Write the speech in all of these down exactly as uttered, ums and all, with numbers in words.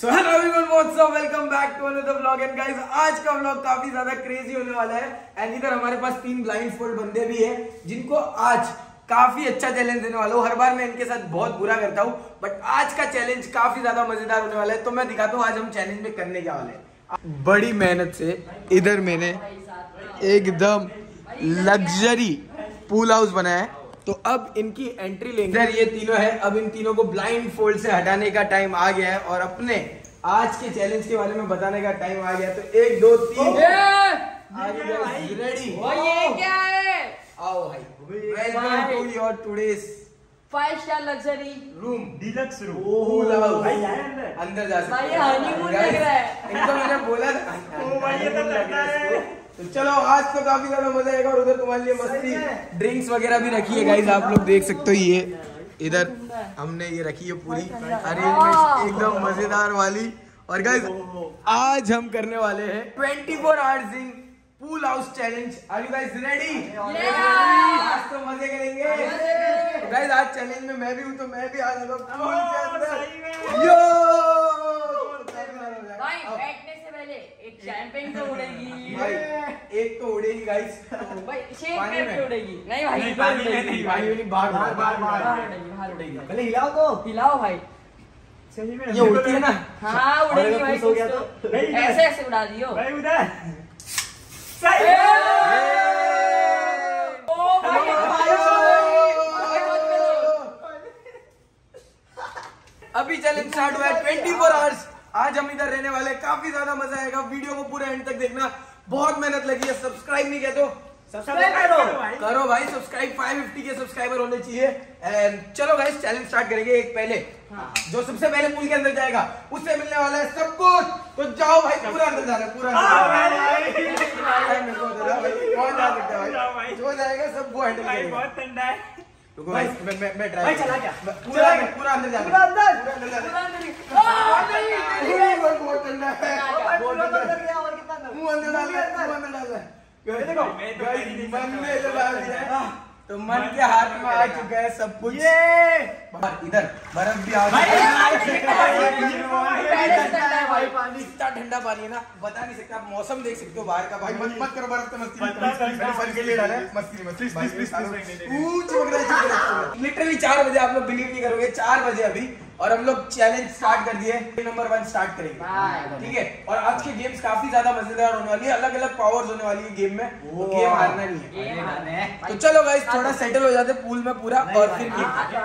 So hello everyone, what's up, welcome back to another vlog. And guys, आज का vlog काफी ज्यादा crazy होने वाला है। एंड इधर हमारे पास तीन ब्लाइंड फोल्ड बंदे भी हैं जिनको आज काफी अच्छा चैलेंज देने वाला हूँ। हर बार मैं इनके साथ बहुत बुरा करता हूँ, बट आज का चैलेंज काफी ज्यादा मजेदार होने वाला है। तो मैं दिखाता हूँ आज हम चैलेंज में करने क्या वाले हैं। बड़ी मेहनत से इधर मैंने एकदम लग्जरी पूल हाउस बनाया है। तो अब इनकी एंट्री लेंगे। इधर ये तीनों है। अब इन तीनों को ब्लाइंड फोल्ड से हटाने का टाइम आ गया है और अपने आज के चैलेंज के बारे में बताने का टाइम आ गया है। तो एक दो तीन रेडी। ये क्या है? आओ भाई, welcome to your today's five star luxury room, deluxe room. Pool house. भाई जाए अंदर। अंदर जा सकते भाई ये हनीमून लग रहा है। इनको मैंने बोला था ओ भाई ये तो लगता है। तो चलो आज तो काफी ज्यादा मजा आएगा। और उधर तुम्हारे लिए मस्ती ड्रिंक्स वगैरह भी रखी है गाइस, आप लोग देख सकते हो। ये इधर हमने ये रखी है पूरी अरेंजमेंट एकदम मजेदार वाली। और गाइस आज हम करने वाले हैं twenty four hours in pool house challenge. Are you guys ready? आज तो मजे करेंगे। तो गाइस आज चैलेंज में मैं भी हूँ, तो मैं भी आ जाऊंगा पूल के अंदर। यो भाई बैठने से पहले एक शैंपेन तो उड़ेगी भाई, एक तो उड़ेगी गाइस। भाई शेक पानी करके में। उड़ेगी। नहीं भाई नहीं, पानी में नहीं, भाई नहीं, बाहर बाहर बाहर बाहर बाहर उड़ेगी, बाहर उड़ेगी। पहले हिलाओ तो। हिलाओ भाई। सही में ये उड़ती है ना। हाँ उड़ेगी अगर भाई। खुश हो गया कुछ तो। तो नहीं, ऐसे ऐसे उड़ा दियो। भाई उधर। सही। ओ भाई अभी चैलेंज स्टार्ट हुआ है ट्वेंटी फोर आवर्स। आज हम इधर रहने वाले, काफी ज्यादा मजा आएगा। वीडियो को पूरा एंड तक देखना, बहुत मेहनत लगी है। सब्सक्राइब नहीं किया तो सब्सक्राइब करो करो भाई सब्सक्राइब। पाँच सौ पचास के सब्सक्राइबर होने चाहिए। एंड चलो गाइस चैलेंज स्टार्ट करेंगे। एक पहले हाँ। जो सबसे पहले पूल के अंदर जाएगा उससे मिलने वाला है सब कुछ। तो जाओ भाई, पूरा अंदर जाना है, पूरा अंदर कौन जा सकता है भाई? जो जाएगा सब वो हैंडल भाई करेगा। बहुत ठंडा है। रुको भाई, मैं मैं मैं भाई ड्राइव चला गया। पूरा पूरा अंदर जाना, पूरा अंदर। पूरा अंदर जाना। पूरा अंदर ही- आ, नहीं, नहीं, नहीं। बहुत बहुत ठंडा है। बहुत ठंडा है। गया और कितना अंदर? मुंह अंदर डाल है, मुंह अंदर डाल है। ये देखो, मैं तो गाइस, कर ही नहीं मन सकता। में जो डाल दिया है, तो मन के हाथ में आ चुका है सब कुछ। बाहर इधर बर्फ भी आ भाई, गई है। पहले से ठंडा है भाई पानी इतना ठंडा पानी है ना, बता नहीं सकते। आप मौसम देख सकते हो बाहर का। भाई मत मत करो बर्फ तो मस्ती मत करो, मैंने फल के लिए डाला है। मस्ती मस्ती Please, please, please, please, please, please. पूछ चिपक रहा है, चिपक रहा है। लिटरली चार बजे, आप लोग बिलीव नहीं करोगे, चार बजे अभी। और हम लोग चैलेंज स्टार्ट कर दिए। नंबर वन स्टार्ट करेंगे, ठीक है। और आज के गेम्स काफी ज्यादा मजेदार होने वाली है। अलग अलग पावर्स होने वाली है गेम में, तो गेम हारना नहीं है। ये हारना है। तो चलो गाइस थोड़ा सेटल हो जाते पूल में पूरा, और फिर गेम।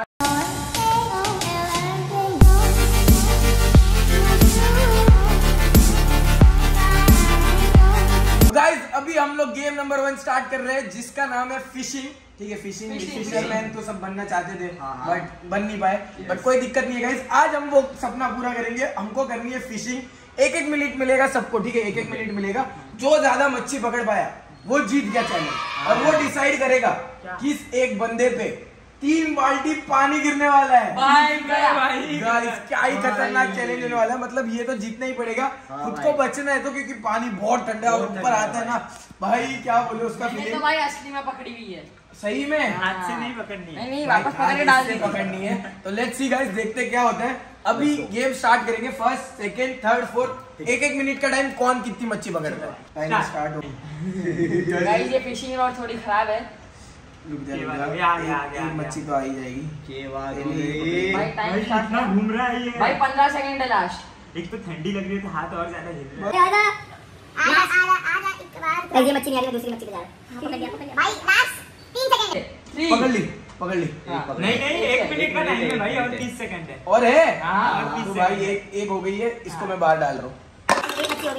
गाइस अभी हम लोग गेम नंबर वन स्टार्ट कर रहे हैं, जिसका नाम है फिशिंग। ठीक है, फिशिंग फिशरमैन तो सब बनना चाहते थे, बट बन नहीं पाए। बट कोई दिक्कत नहीं है गाइस, आज हम वो सपना पूरा करेंगे। हमको करनी है फिशिंग। एक एक मिनट मिलेगा सबको, ठीक है, एक एक मिनट मिलेगा। जो ज्यादा मच्छी पकड़ पाया वो जीत गया चैलेंज। और वो डिसाइड करेगा किस एक बंदे पे तीन बाल्टी पानी गिरने वाला है। भाई गया। गाइस क्या ही खतरनाक चैलेंज होने वाला है। मतलब ये तो जीतना ही पड़ेगा, खुद को बचना है तो, क्योंकि पानी बहुत ठंडा है और ऊपर आता है ना भाई, क्या बोले उसका मैंने तो फीलिंग। भाई असली में पकड़ी हुई है। सही में हाथ से नहीं पकड़नी नहीं है। नहीं, भाई, वापस पकड़ के हाथ डाल से दी। पकड़नी है। तो लेट्स सी गाइस, देखते क्या होता है। अभी गेम स्टार्ट करेंगे। फर्स्ट सेकंड थर्ड फोर्थ, एक एक मिनट का टाइम, कौन कितनी मच्छी पकड़ता है। टाइम स्टार्ट हो। गाइस ये फिशिंग रॉड थोड़ी खराब है। रुक जा, ये रुक वाला, जा। ये आ गया, आ गया, एक आ मच्छी गया। तो आ ही जाएगी। भाई टाइम भाई स्टार्ट कितना घूम रहा है ये। भाई पंद्रह सेकंड है लास्ट। एक तो ठंडी लग रही है तो हाथ और ज्यादा हिल रहा है। आजा आजा आजा एक बार ये मच्छी नहीं आ रही, दूसरी मच्छी पे जा रहा पकड़ लिया पकड़ लिया भाई। लास्ट तीन सेकंड थ्री पकड़ ली पकड़ ली। हाँ। नहीं नहीं, एक मिनट का टाइम है भाई, और तीस सेकंड है। और है हाँ, तो भाई एक एक हो गई है, इसको मैं बाहर डाल रहा हूँ। एक मच्छी हो गई।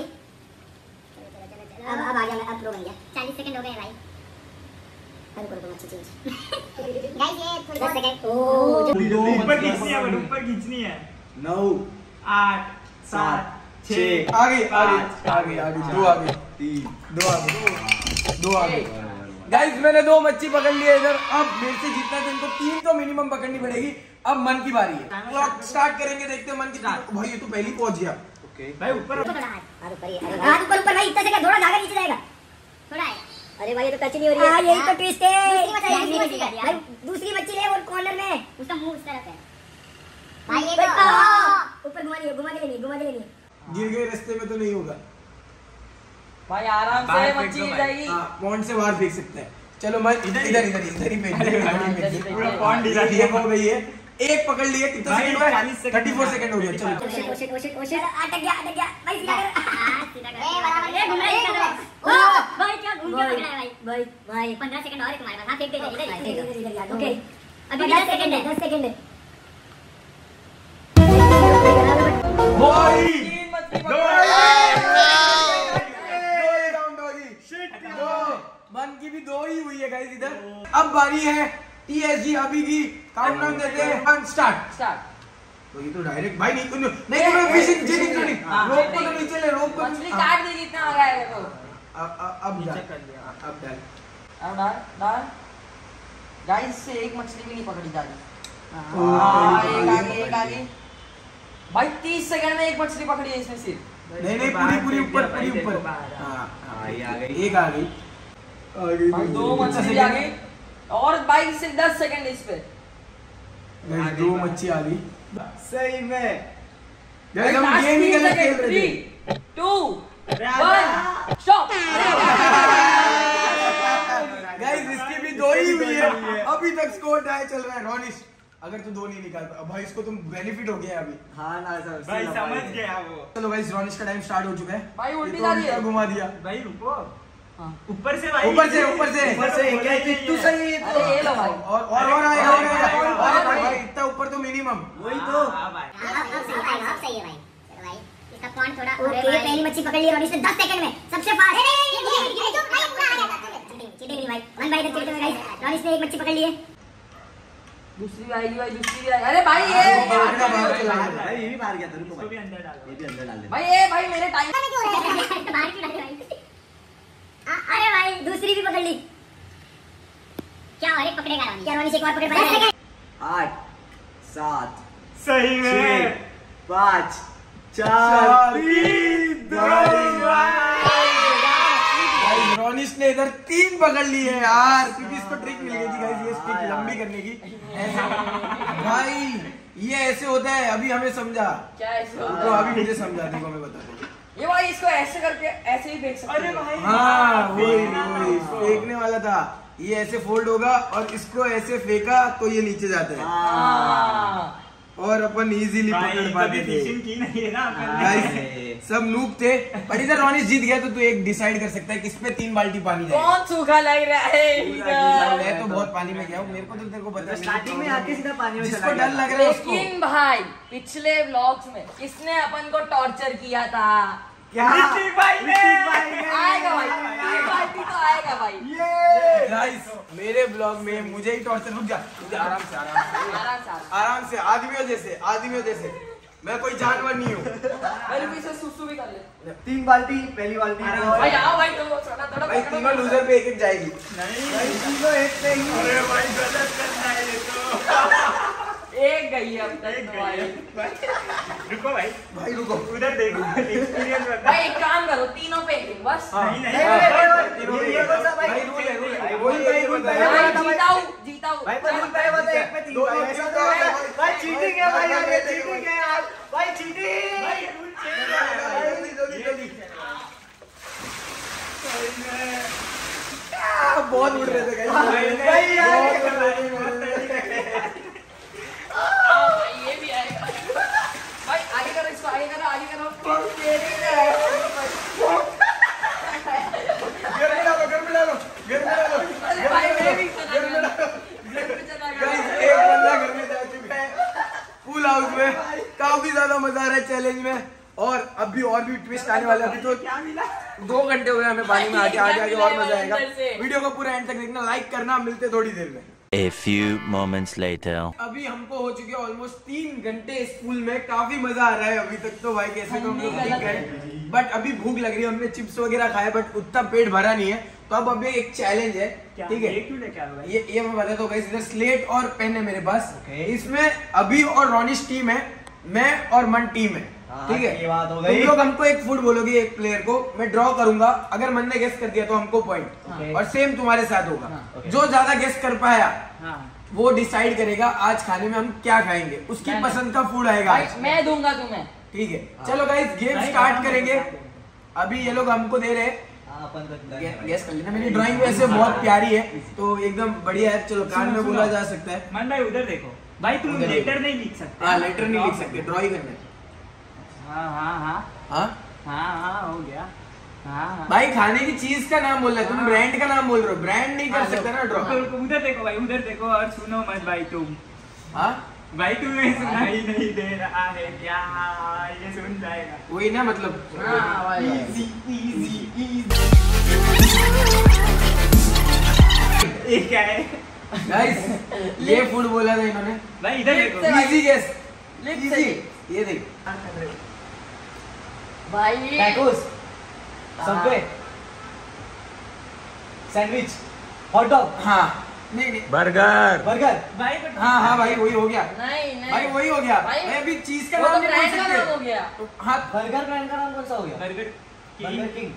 अब अब आ गया, अब प्रो बन गया। चालीस सेकंड हो गए भाई। रुको रुको मच्छी चेंज गाइस, ये थोड़ी दस सेकंड। ओ ऊपर खींचनी है, बट ऊपर खींचनी है। नौ आठ सात छह आ गई आ गई पाँच, आ गई आ गई दो आ गई तीन दो आ गई दो आ गई। गाइस मैंने दो मच्छी पकड़ ली है इधर। अब मेरे से जीतना तो इनको तीन तो मिनिमम पकड़नी पड़ेगी। अब मन की बारी है, क्लॉक स्टार्ट करेंगे, देखते हैं मन की। भाई ये तो पहले पहुंच गया। भाई ऊपर ऊपर हाथ हाथ ऊपर ही हाथ ऊपर ऊपर भाई। इतना सेकंड थोड़ा जाएगा, नीचे जाएगा थोड़ा है। अरे भाई ये तो टच नहीं हो रही है। हां यही तो ट्विस्ट है भाई। दूसरी मच्छी ले, वो कॉर्नर में, उसका मुंह उस तरफ है भाई। ये तो ऊपर घुमा लिए घुमा के लेनी घुमा के लेनी गिर गए रास्ते में तो नहीं होगा भाई आराम से बाहर फेंक मच्छी दो गिर भाई। जाएगी। हाँ पॉन्ड से बाहर फेंक सकते हैं। चलो मैं इधर इधर इधर इधर ही फेंक दे पूरा पॉन्ड ये हो गई है। एक पकड़ लिए कितना भाई, सेकंड हुआ? चालीस सेकंड थर्टी फोर सेकंड हो गया। चलो ओशिट ओशिट ओशिट ओशिट अटक गया अटक गया भाई सीधा कर सीधा कर ए बराबर ये घूम रहा है ओ भाई क्या घूम के लग रहा है भाई भाई भाई पंद्रह सेकंड और है तुम्हारे पास हां फेंक दे इधर इधर ओके अभी दस सेकंड है दस सेकंड है भाई तीन मछली दो। पकड़। वन की भी दो ही हुई है गाइस इधर। अब बारी है टीएसजी अभी की। काउंटडाउन देते हैं वन स्टार्ट। स्टार्ट। तो ये तो डायरेक्ट भाई नहीं नहीं नहीं मैं फिशिंग जेनिंग नहीं रोप को तो नीचे ले रोप को मछली काट दी जितना आ गया है तो। अब अब अब नीचे डाल कर दिया। अब डाल अब डाल डाल। गाइस से एक मछली भी नहीं पकड़ी जा रही। ओ, हाँ ये एक तो आ ये गई एक पकड़ आ ली। गई। भाई तीस सेकंड में एक मछली पकड़ी है इसमें सिर्फ। नहीं नहीं पूरी पूरी ऊपर पूरी ऊपर हाँ हाँ ये आ गई। एक आ गई आ गई भाई दो मछली आ गई और बाइक सिर्फ दस सेकंड इस पे। गाइस दो मच्छी आ गई। सही में गाइस हम गेम ही गलत खेल रहे थे। Three two one stop. Guys इसकी भी दो ही हुई है। अभी तक स्कोर टाई चल रहा है। रोनिश अगर तू दो नहीं निकाल पाया भाई इसको तुम बेनिफिट हो गया अभी। हाँ ना सर भाई समझ गया वो। चलो गाइस रोनिश का टाइम स्टार्ट हो चुका है। भाई उल्टी ये तो जा रही है। उल्टा घुमा दिया। भाई रुको। हाँ। ऊपर से भाई ऊपर से ऊपर से ऊपर से क्या तू सही है अरे ये लो भाई। और और और आएगा और आएगा और और आएगा। भाई इतना ऊपर तो मिनिमम। वही तो हाँ भाई। अब अब सही है अब सही है भाई चलो भाई इसका पॉइंट थोड़ा ओके पहली मच्छी पकड़ ली रोनिश ने दस सेकंड में सबसे फास्ट चीटिंग नहीं भाई वन बाय इधर चलते हुए गाइस रोनिश ने एक मच्छी पकड़ ली है दूसरी भी आएगी भाई दूसरी भी आएगी। अरे भाई ये बाहर का बाहर चला गया। भाई ये भी बाहर गया था रुको इसको भी भाई अंदर डालो। ये भी अंदर डाल दे भाई ये भाई मेरे टाइम बाहर क्यों डाले भाई अरे भाई दूसरी भी पकड़ ली क्या और एक पकड़ेगा रोनिश क्या रोनिश एक और पकड़ पाएगा आठ सात सही में छह पाँच चार, चार तीन दो गाइस रोनिश ने इधर तीन पकड़ ली है यार क्योंकि इसको ट्रिक मिल गई थी गाइस ये स्टिक लंबी करने की। ऐसे भाई ये ऐसे होता है अभी हमें समझा क्या ऐसे तो होता है? अभी मुझे समझा देखो मैं बता दूं। ये भाई इसको ऐसे करके ऐसे ही फेंक सकते अरे हो। भाई हाँ वही वही फेंकने वाला था। ये ऐसे फोल्ड होगा और इसको ऐसे फेंका तो ये नीचे जाता है हाँ। और अपन इजीली भाई पकड़ कभी पाते थे। फिशिंग की नहीं है ना अपन ने। गाइस सब नूब थे पर इधर रोनिश जीत गया तो तू एक डिसाइड कर सकता है किस पे तीन बाल्टी पानी जाए। कौन सूखा लग रहा है इधर? मैं तो बहुत पानी में गया हूँ मेरे को तो तेरे को पता है स्टार्टिंग में आके सीधा पानी में जिसको चला डर गया लग रहा है उसको लेकिन भाई पिछले व्लॉग्स में किसने अपन को टॉर्चर किया था? क्या ऋतिक भाई ने। ऋतिक भाई ने। आएगा भाई तीन बाल्टी तो आएगा भाई। गाइस मेरे ब्लॉग में मुझे ही टॉर्चर रुक जा रुक जा, आराम से आराम से आराम से आराम। आराम से आदमियों जैसे आदमियों जैसे मैं कोई जानवर नहीं हूँ। भाई रुक इसे सुसु भी कर ले। तीन बाल्टी पहली बाल्टी भाई आओ भाई तो थोड़ा थोड़ा भाई पकड़ो। तीनों लूजर पे एक एक जाएगी। नहीं तीनों एक पे ही अरे भाई गलत करना है ये तो। एक गई है अब तक एक तो गई भाई। है। रुको भाई भाई रुको उधर देखो एक्सपीरियंस बता। भाई एक काम करो तीनों पे एक बस। नहीं नहीं नहीं, नहीं, तीनों ये- पे ये एक। कौन सा भाई? भाई रूल है रूल है भाई, वही भाई, यही रूल बोलता भाई, है। भाई भाई, जीताऊ जीताऊ। भाई पर रूल है बता एक पे तीन दो- भाई दो- ऐसा दो- तो है दो- भाई दो- चीटिंग है भाई यार ये चीटिंग है यार भाई चीटिंग भाई रूल चेंज जल्दी जल्दी जल्दी बहुत उड़ रहे थे गाइस। भाई यार ये बहुत उड़ रहे थे। हाँ, भाई ये भी आएगा। भाई आगे करो इसको आगे करो आगे करो। घर में डालो घर में डालो घर में डालो अरे भाई मैं भी चला घर में गया। डालो। मैं भी चला गया। गाइस एक बंदा घर में जा चुका है फुल हाउस में। काफी ज्यादा मजा आ रहा है चैलेंज में और अभी और भी ट्विस्ट आने वाला है। अभी तो क्या मिला? दो घंटे हुए हमें पानी में आके आगे आगे और मजा आएगा। अंदर से। वीडियो को पूरा एंड तक देखना लाइक करना मिलते थोड़ी देर में। A few moments later. अभी हमको हो चुके ऑलमोस्ट तीन घंटे स्कूल में काफी मजा आ रहा है अभी तक तो भाई कैसे तो हम लोग ठंडी दिख गए बट अभी भूख लग रही है। हमने चिप्स वगैरह खाए बट उतना पेट भरा नहीं है तो अब अभी एक चैलेंज है क्या ठीक है। ये क्यों लेके आए भाई? ये ये मैं बताता हूँ इधर स्लेट और पेन है मेरे पास। इसमें अभी और रोनिश टीम है मैं और मन टीम है हाँ, ठीक है। ये बात हो तुम गई। लोग हमको एक फुट बोलोगे एक प्लेयर को मैं ड्रॉ करूंगा अगर मन ने गेस कर दिया तो हमको पॉइंट Okay. और सेम तुम्हारे साथ होगा okay. जो ज्यादा गेस कर पाया हाँ वो डिसाइड करेगा आज खाने में हम क्या खाएंगे, उसकी मैं- पसंद का फूड आएगा भाई आज। मैं दूंगा तुम्हें। ठीक है चलो गाइस गेम भाई, स्टार्ट खाना करेंगे। खाते अभी ये लोग हमको दे रहे हैं, हाँ, अपन तो गेस कर लेना। मेरी ड्राइंग वैसे बहुत प्यारी है तो एकदम बढ़िया है। चलो कान में सुनो, बोला सुनो। जा सकता है। मन भाई उधर देखो भाई, तुम उधर लेटर देखो। नहीं लिख सकते। हाँ लेटर नहीं लिख सकते, ड्रॉ ही करना है। हाँ हाँ हाँ हाँ हाँ हाँ हो गया। हाँ हाँ भाई खाने की चीज का नाम बोल रहा है, तुम ब्रांड का नाम बोल रहे हो, ब्रांड नहीं कर सकते ना ड्रॉ। रुको, रुको, उधर देखो भाई, उधर देखो और सुनो मत भाई तुम। हाँ भाई तुम्हें सुनाई नहीं दे रहा है क्या? ये सुन जाएगा। वही ना मतलब। हाँ भाई। Easy easy easy. ये क्या है गाइस ये फूड बोला था इन्होंने। भाई? इधर लिख देखो से भाई। इजी गेस, लिख इजी। से। ये देख भाई tacos, Subway, sandwich, hot dog, हाँ नहीं नहीं बर्गर बर्गर, भाई but- हाँ हाँ भाई वही हो गया। नहीं नहीं भाई वही हो गया। भाई, भाई अभी चीज का वो नाम तो नहीं ब्रांड बोल का नाम हो सकते। गया। तो हाँ बर्गर ब्रांड का नाम कौन सा हो गया? बर्गर बर्गर किंग,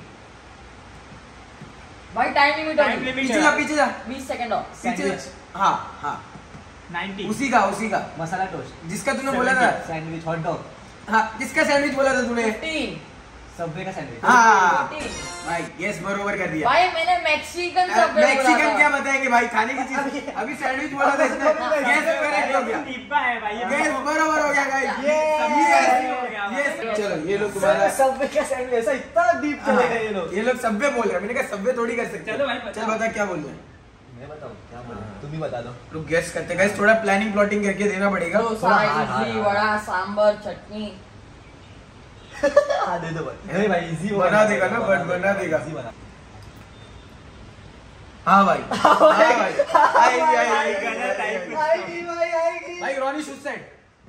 भाई टाइम लिमिट टाइम होगी लिमिट पीछे जा पीछे जा बीस सेकंड और पीछे सैंडविच, जा। हाँ हाँ नाइनटी। उसी का उसी का मसाला टोस्ट, जिसका तूने बोला था। सैंडविच, हॉट डॉग, हाँ किसका सैंडविच बोला था तूने? तीन सबवे का सैंडविच। हाँ तीन भाई यस बरोबर कर दिया। भाई मैंने मैक्सिकन सब मैक्सिकन क्या बताएंगे भाई खाने की चीज? अभी सैंडविच बोला था इसने, गैस करेक्ट हो गया। डिब्बा है भाई ये। गैस बरोबर हो गया गाइस। ये ये चलो ये लोग तुम्हारा सबवे का सैंडविच, ऐसा इतना डीप चले गए ये लोग। ये लोग सब्बे बोल रहे हैं। मैंने कहा सब्बे थोड़ी कर सकते। चलो भाई, बताओ। चल बता क्या बोल रहे हैं। मैं बताऊं क्या बोलूं? तुम ही बता दो। लोग गेस करते गाइस, थोड़ा प्लानिंग प्लॉटिंग करके देना पड़ेगा। डोसा थोड़ा hard, hard, idli hard. Vada sambar चटनी। हाँ दे दो भाई। नहीं भाई इजी बना देगा ना, बट बना देगा। इजी बना। हाँ भाई हाँ भाई आएगी आएगी गलत आई आएगी कुछ। आएगी भाई आएगी। भाई रॉनी शूज सेट।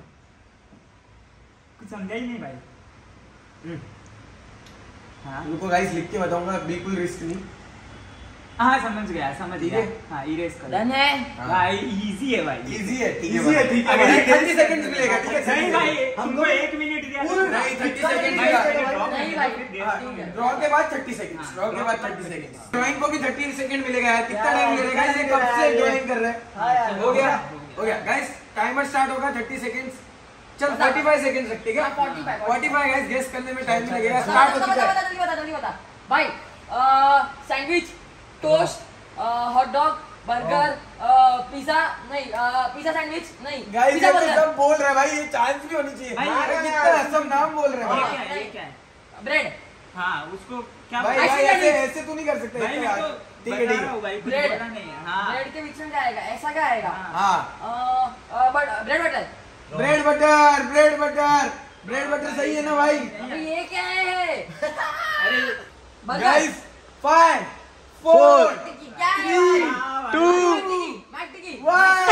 कुछ समझा ही नहीं भाई। हाँ उनको गाइस लिख के बताऊंगा, बिल्कुल रिस्क नहीं। हाँ समझ गया समझ ठीक गया। है? हाँ इरेज कर। डन है। भाई इजी है भाई। इजी है ठीक Easy है, ठीक है भाई। थर्टी सेकंड मिलेगा ठीक है। नहीं भाई हमको- तुमको एक मिनट दिया। नहीं थर्टी सेकंड भाई, मिलेगा। नहीं भाई ठीक है। ड्रॉ के बाद थर्टी सेकंड, ड्रॉ के बाद थर्टी सेकंड। ड्राइंग को भी थर्टी सेकंड मिलेगा यार। कितना टाइम ले रहा है ये कब से ड्राइंग कर रहा हाँ है? यार, हो गया हो गया गाइस, टाइमर स्टार्ट होगा थर्टी सेकंड्स। चल फोर्टी फाइव सेकंड रखते हैं क्या? हाँ, forty-five, forty five guys guess करने में टाइम लगेगा। बता स्टार्ट हो बता चुका बता है। जल्दी बता जल्दी बता भाई। Sandwich, toast, hot dog, burger, pizza नहीं, पिज्जा सैंडविच नहीं, गाइस पिज्जा ये तो बर्गर, सब बोल रहे हैं भाई, ये चांस भी होनी चाहिए। भाई, अरे ये कितना सब नाम बोल रहे ये हैं क्या है ये क्या है? ब्रेड, हाँ उसको क्या भाई। भाई भाई ऐसे ऐसे नहीं। ऐसे तू नहीं कर सकते। मैं तो ठीक है बता ठीक रहा है। हूँ भाई, कुछ ब्रेड। बोला नहीं है। हाँ ब्रेड के बीच में क्या आएगा? ऐसा क्या आएगा? हाँ bread butter. Bread butter bread butter bread butter सही है ना भाई? अभी ये क्या है? अरे burger, guys five four tikki क्या है? three, भाई? two, Mac tikki. One.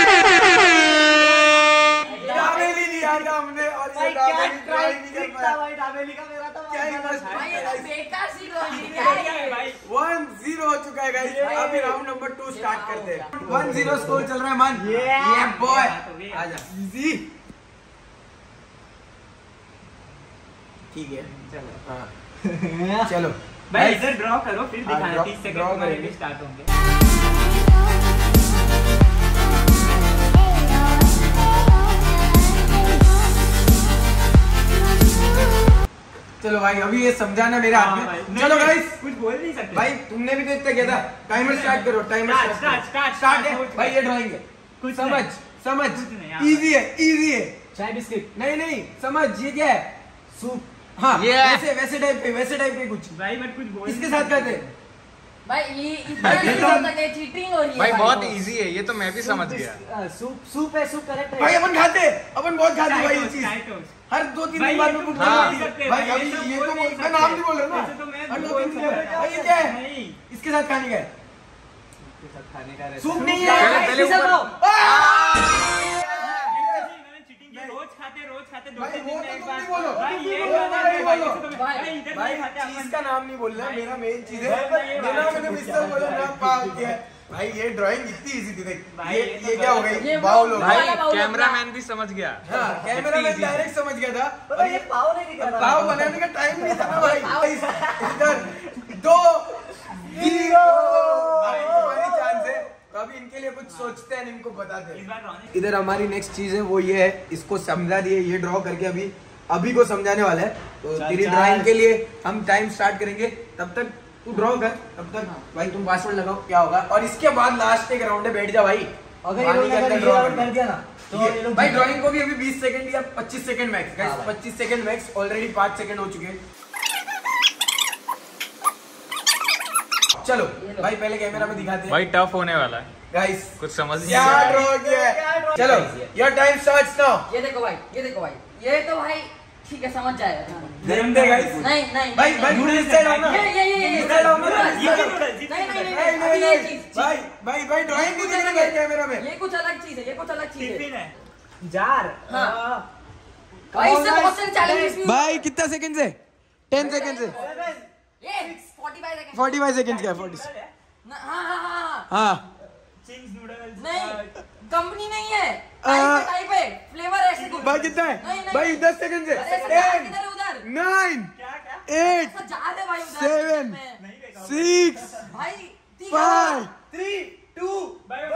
Dabeli दिया था हमने और ये भाई क्या दाबेली ट्राई नहीं कर ट्रिक था पाया। भाई दाबेली का मेरा तो क्या ही मस्त भाई ये तो बेकार सी रोटी ये क्या क्या है है? भाई? वन जीरो हो चुका है गाइस। अभी राउंड नंबर टू स्टार्ट ये करते हैं। हो वन जीरो स्कोर चल रहा है मान। Yeah. ये बॉय Yeah. आजा इजी। ठीक है चलो हाँ चलो भाई Guys, इधर ड्रॉ करो फिर हाँ, दिखाना। draw- तीस सेकंड draw तुम्हारे करेंगे। भी स्टार्ट होंगे। चलो भाई अभी ये समझाना मेरे हाथ हाँ में। भाई, चलो नहीं, गाइस कुछ बोल नहीं सकते भाई तुमने भी तो इतना किया था। टाइमर स्टार्ट करो, timer Start, start start, start, start start, है कुछ भाई। नहीं। ये ड्राइंग है, कुछ समझ नहीं। समझ कुछ नहीं, हाँ, इजी है इजी है। चाय बिस्किट, नहीं नहीं समझ ये क्या है? सूप, हाँ Yeah. वैसे वैसे टाइप पे वैसे टाइप पे कुछ भाई बट कुछ बोल इसके नहीं साथ सकते। खाते हैं। भाई ये इतना नहीं हो सकता है, चीटिंग हो रही है भाई बहुत को। इजी है ये तो मैं भी समझ गया। आ, सूप सूप है, सूप करेक्ट भाई है। अपन खाते हैं, अपन बहुत खाते हैं चाय भाई ये टोस्ट, चाय चीज। टोस्ट। हर दो तीन भाई, दिन बाद ये में तो कुछ बोल बोल नहीं रही सकते, है। भाई भाई, अभी ये तो ये बोल तो नहीं बोल- मैं सकते। नाम नहीं बोल रहा ऐसे तो मैं ना। हर दो बोल तीन दिन सकता बाद- है। भाई ये क्या है? नहीं इसके साथ खाने का है? इसके साथ खाने का सूप रेसिपी। नहीं पहले- है। पहले पिज़्ज़ा ऊपर- खाओ। इन्होंने cheating की, रोज खाते रोज खाते दो भाई, तीन वो दिन तो में एक तुम बार। नहीं बोलो। भाई तुम ये नहीं बोलो, वाला भाई, नहीं, भाई, बोलो। ये तो मैं- भाई, भाई, इधर भाई नहीं खाते चीज अपन। का नाम नहीं बोलना, भाई, मेरा मेन चीज है। भाई, भाई, ये मेरा बात मैंने है, मिस्टर बोला ना पाल दिया है। भाई ये ड्राइंग इतनी इजी थी देख। भाई, ये ये तो ये क्या हो गलत गई? है। बाउल हो भाई, गई। भाई बाउल अपना- कैमरामैन भी समझ गया। हाँ कैमरा मैन डायरेक्ट समझ गया था। पता है, ये पाव नहीं दिखा था। पाव बनाने का टाइम नहीं था ना भाई। इधर दो जीरो। भाई तुम्हारी चांस है। तो अभी इनके लिए लिए कुछ सोचते हैं, इनको बताते इस हैं। बार रोनी इधर हमारी नेक्स्ट चीज है वो ये है, इसको समझा दिए, ये ड्रॉ करके अभी अभी को समझाने वाला है। तो चल, तेरी चल। ड्राइंग के लिए हम टाइम स्टार्ट करेंगे, तब तक तू ड्रॉ कर, तब तक भाई तुम पासवर्ड लगाओ क्या होगा, और इसके बाद लास्ट एक राउंड है, बैठ जा भाई। अगर ये पानी लोग के अंदर अगर ये draw राउंड करना। कर दिया ना तो ये- ये लोग भाई जीत ड्राइंग को भी अभी बीस सेकंड या पच्चीस सेकंड मैक्स, हाँ भाई। पच्चीस सेकंड मैक्स, ऑलरेडी पाँच सेकंड हो चुके हैं। चलो ये लो। भाई पहले कैमरा में दिखाते हैं भाई टफ होने वाला है, गाइस। कुछ समझ नहीं क्या आ रहा है। ड्रॉ किया है? चलो योर टाइम स्टार्ट्स नाउ। ये देखो भाई, ये देखो भाई, ये तो भाई ठीक है, समझ जाएगा। देखते हैं गाइस। नहीं नहीं भाई भाई नहीं, नूडल्स साइड आओ ना, ये ये ये ये नूडल्स साइड आओ ना। नहीं ये नहीं नूडल्स, ये नहीं नहीं नहीं अभी ये नहीं चीज भाई भाई भाई ड्राइंग नहीं दिख रही है कैमरा में। ये कुछ अलग चीज है, ये कुछ अलग चीज है टिफिन है जार। हाँ। आ, भाई इससे बहुत सारे चैलेंजेस भी भाई कितना सेकंड से? टेन सेकंड से ये पैंतालीस सेकंड फोर्टी फाइव सेकंड का फोर्टी। हाँ हाँ हाँ हाँ चिंग्स नूडल्स नहीं कंपनी नहीं है, आ, टाइप है, फ्लेवर है ऐसे कुछ। भाई कितना नहीं, है? नहीं। भाई दस सेकंड से। अरे ऐसा जार टेन किधर है उधर? नाइन क्या क्या एट ऐसा जार है भाई उधर। सेवन में। नहीं देखा सिक्स भाई ठीक है। फाइव थ्री टू भाई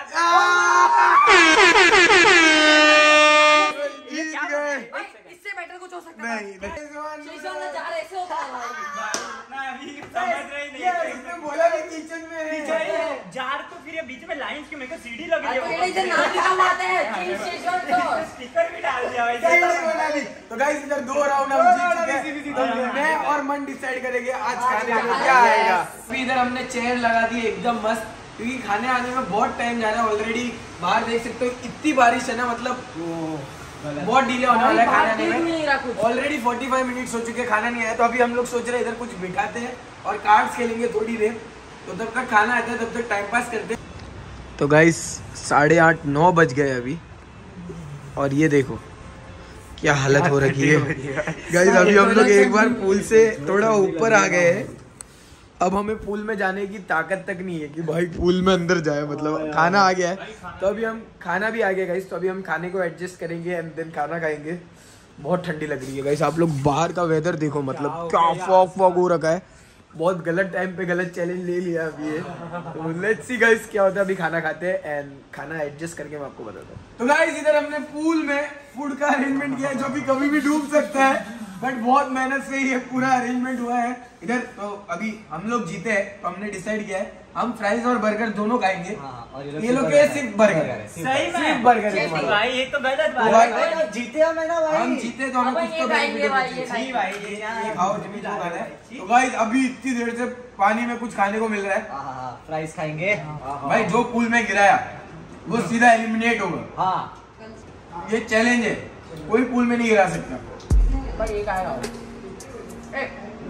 जीत गए। भाई इससे बेटर कुछ हो सकता है। नहीं शेजवान का जार ऐसे होता है भाई। नहीं समझ रही ये नहीं उसने बोला कि किचन में है। जार तो फिर ये बीच में लाइंस क्यों? मेरे को सीढ़ी लगी अरे तो है ये इधर नाम निकलवाते हैं चीज शेजवान सॉस। स्टिकर भी डाल दिया भाई। सही नहीं बोला अभी। तो गाइस इधर दो राउंड हम जीत चुके हैं। मैं और मन डिसाइड करेंगे आज खाने में क्या आएगा। फिर इधर हमने चेयर लगा दी एकदम मस्त, क्योंकि खाने आने में बहुत टाइम जा रहा है। ऑलरेडी बाहर देख सकते हो इतनी बारिश है ना, मतलब बहुत डिले होने वाला है खाने आने नहीं में। रहा कुछ। ऑलरेडी पैंतालीस मिनट्स हो चुके हैं, खाना नहीं आया। तो अभी हम लोग सोच रहे हैं इधर कुछ बिठाते हैं और कार्ड्स खेलेंगे थोड़ी देर, तो तब तक खाना आता है, तब तक टाइम पास करते हैं। तो गाइस साढ़े आठ नौ बज गए अभी, और ये देखो क्या हालत हो रखी है गाइस। अभी हम लोग एक बार पूल से थोड़ा ऊपर आ गए हैं, अब हमें पूल में जाने की ताकत तक नहीं है कि भाई पूल में अंदर जाए, मतलब खाना आ गया है। तो अभी हम खाना भी आ गया गाइस, तो अभी हम खाने को एडजस्ट करेंगे एंड देन खाना खाएंगे। बहुत ठंडी लग रही है गाइस, आप लोग बाहर का वेदर देखो, मतलब क्या फॉग फॉग हो रखा है। बहुत गलत टाइम पे गलत चैलेंज ले लिया अभी ये। तो लेट्स सी गाइस क्या होता है। अभी खाना खाते हैं एंड खाना एडजस्ट करके मैं आपको बताता हूँ। तो गाइस इधर हमने पूल में फूड का अरेंजमेंट किया है, जो भी कभी भी डूब सकता है, बट बहुत मेहनत से ये पूरा अरेंजमेंट हुआ है इधर। तो अभी हम लोग जीते हैं, तो हमने डिसाइड किया है हम फ्राइज और बर्गर दोनों खाएंगे। हाँ, और ये लोग के सिर्फ बर्गर है, सही सिर्फ में बर्गर है सही तुम्हारा। भाई ये तो गलत तो बात भाई- है। जीते हम है ना भाई। हम जीते तो हमें अब कुछ ये तो खाएंगे benefit भाई, होना ये चाहिए। जी भाई ये ये खाओ जिम्मी जो खाना है। तो गाइस अभी इतनी देर से पानी में कुछ खाने को मिल रहा है। हाँ हाँ फ्राइज खाएंगे। हाँ, हाँ। भाई जो पूल में गिराया वो सीधा एलिमिनेट होगा। हाँ ये चैलेंज है, कोई पूल में नहीं गिरा सकता। भाई एक आएगा ए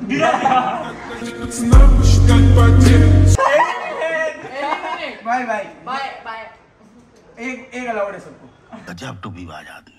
बाय बाय बाय बाय। एक एक अलाउड है सबको। गजब टू बी बाज आदमी।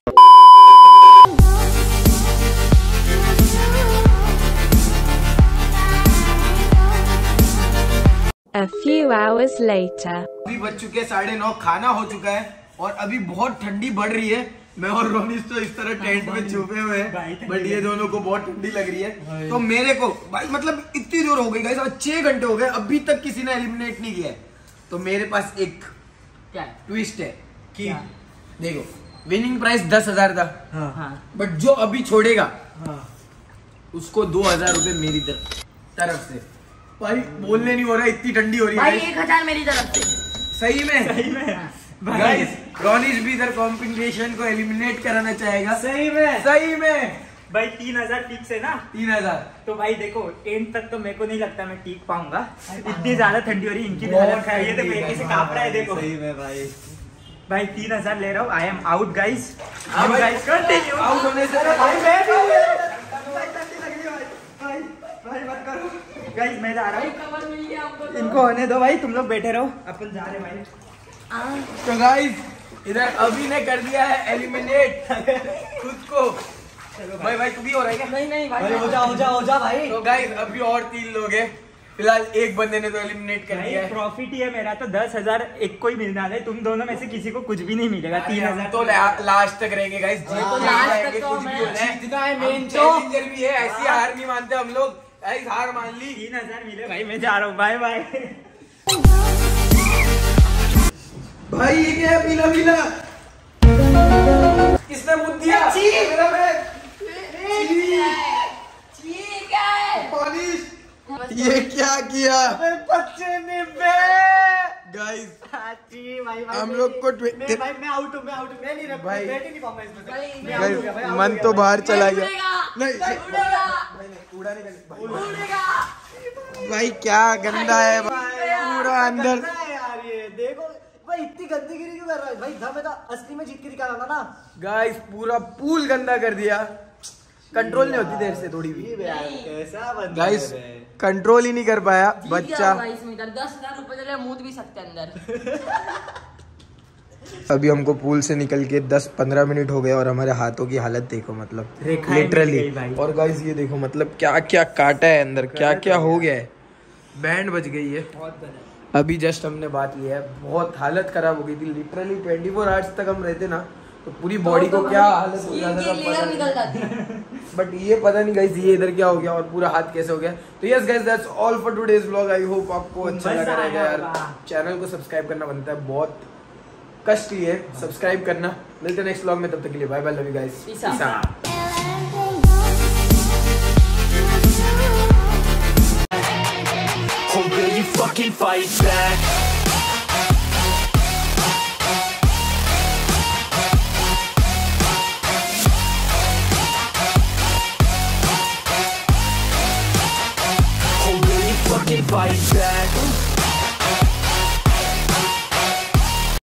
A few hours later. अभी बज चुके हैं साढ़े नौ, खाना हो चुका है और अभी बहुत ठंडी बढ़ रही है। मैं और रोनिस तो इस तरह टेंट में छुपे हुए हैं, बट ये दोनों को बहुत ठंडी लग रही है। तो मेरे को भाई मतलब इतनी देर हो गई गाइस, आज छह घंटे हो गए, अभी तक किसी ने एलिमिनेट नहीं किया है। तो मेरे पास एक क्या है? ट्विस्ट है कि देखो विनिंग प्राइस दस हजार था, हाँ बट जो अभी छोड़ेगा उसको दो हजार रुपए मेरी तरफ तरफ से। भाई बोलने नहीं हो रहा, इतनी ठंडी हो रही भाई है। एक हजार मेरी तरफ से। सही में सही में गाइस रोनिस भी इधर कॉम्पिटिशन को एलिमिनेट कराना चाहेगा। सही में सही में भाई तीन हजार फिक्स है ना। तीन हजार तो भाई देखो एंड तक तो मेरे को नहीं लगता मैं टीक पाऊंगा, इतनी ज्यादा ठंडी हो रही है। इनकी भी हालत खराब है, ये देखो ये कैसे कांप रहा है देखो। सही में भाई। भाई तीन हजार ले रहा हूँ, आई एम आउट गाइस। हाँ भाई, गाइस कंटिन्यू। आउट होने से भाई मैं भी गाइस मैं जा रहा भाई हूँ, कवर मिल गया हमको तो। इनको होने दो भाई, तुम लोग बैठे रहो, अपन जा रहे हैं भाई। तो गाइस इधर अभी ने कर दिया है एलिमिनेट खुद को। भाई भाई तू भी हो रहा है क्या? नहीं नहीं भाई अरे हो जा हो जा हो जा भाई। तो गाइस अभी और तीन लोग हैं, फिलहाल एक बंदे ने तो एलिमिनेट कर दिया भाई है। प्रॉफिट ही है मेरा तो दस हजार एक को ही मिलने वाला है, तुम दोनों में से किसी को कुछ भी नहीं मिलेगा। तीन हम हजार तो ला- लास्ट तक रहेंगे गाइस, जीत हाँ, नहीं लास्ट जाएंगे, तक तो कुछ भी मैं होना है। जीतना है हम मेन तो। चैलेंजर भी है, ऐसी हार नहीं मानते हम लोग। गाइस हार मान ली। तीन हजार मिले भाई, मैं जा रहा हूँ, बाय बाय। भाई ये क्या है पीला पीला? किसने मुद्द दिया? मेरा बैग। पॉलिश। ये क्या किया बच्चे ने गाइस? भाई भाई हम लोग को ट्वे- मैं भाई मैं आउट हूँ मैं आउट हूँ मैं नहीं रख भाई- बैठ ही नहीं पाऊंगा इसमें भाई, से। मैं मैं out out गाइस हो गया, भाई, out मन हो तो गया। बाहर चला गया। उड़ेगा। नहीं उड़ेगा। भाई नहीं उड़ा नहीं भाई, भाई क्या गंदा है पूरा अंदर। गंदा है यार ये देखो भाई इतनी गंदगी क्यों कर रहा है भाई? था मैं तो असली में जीत के निकाला था ना। गाइस पूरा पूल गंदा कर दिया। कंट्रोल नहीं होती देर से थोड़ी भी। ये यार कैसा बंदा गाइस है रे। कंट्रोल ही नहीं कर पाया जीत गया बच्चा। होगा इसमें इधर दस हजार रुपए दे रहे, मूत भी सकते हैं अंदर। अभी हमको पूल से निकल के दस पंद्रह मिनट हो गए और हमारे हाथों की हालत देखो, मतलब रेखाएं मिट लिटरली। गई भाई। और गाइस ये देखो मतलब क्या क्या काटा है अंदर, क्या क्या हो गया है। बैंड बज गई है। अभी जस्ट हमने बात लिया है, बहुत हालत खराब हो गई थी लिटरली। ट्वेंटी फोर आवर्स तक हम रहते ना तो पूरी बॉडी को क्या हालत हो जाता था निकल जाती है। बट ये पता नहीं गाइस ये इधर क्या हो गया और पूरा हाथ कैसे हो गया। तो yes guys that's all for today's vlog. I hope आपको अच्छा मजा लगा रहेगा आया यार। होगा। चैनल को सब्सक्राइब करना बनता है, बहुत कष्ट है सब्सक्राइब करना। मिलते हैं नेक्स्ट व्लॉग में, तब तक के लिए bye bye, love you guys. Peace out. Peace out. Or will you fucking fight back? Or will you fucking fight back?